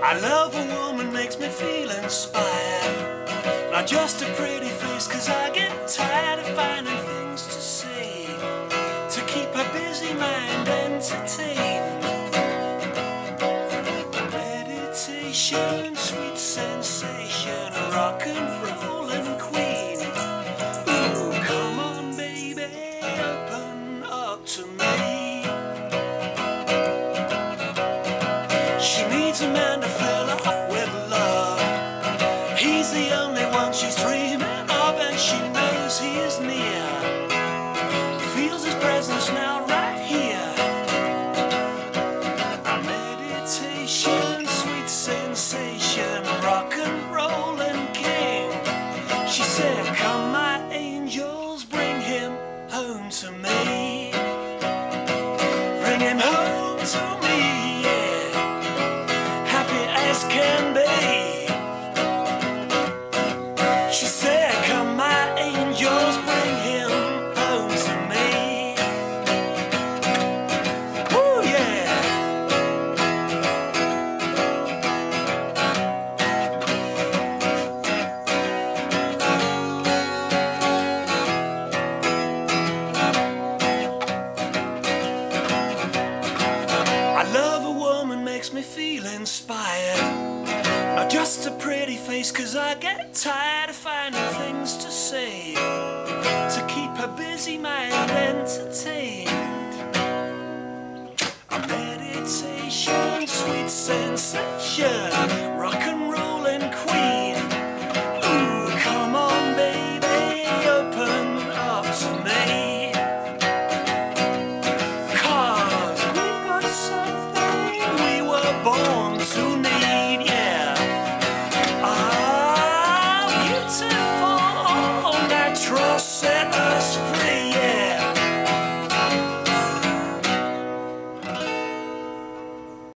I love a woman, makes me feel inspired. Not just a pretty face, 'cause I get tired of finding things to say to keep her busy mind entertained. Meditation, sweet sensation, rock and rollin' queen. Ooh, come on baby, open up to me. She needs a man to fill her up with love. He's the only one she's dreaming of, and she knows he is near. Feels his presence now right here. A meditation, sweet sensation, rock and rollin' king. She said, come my angels, bring him home to me. Bring him home to me, yeah. Happy as can be. She said, come my angels, bring him home to me. Woo, yeah. I love a woman, makes me feel inspired. Not just a pretty face, 'cause I get tired of finding things to say to keep her busy mind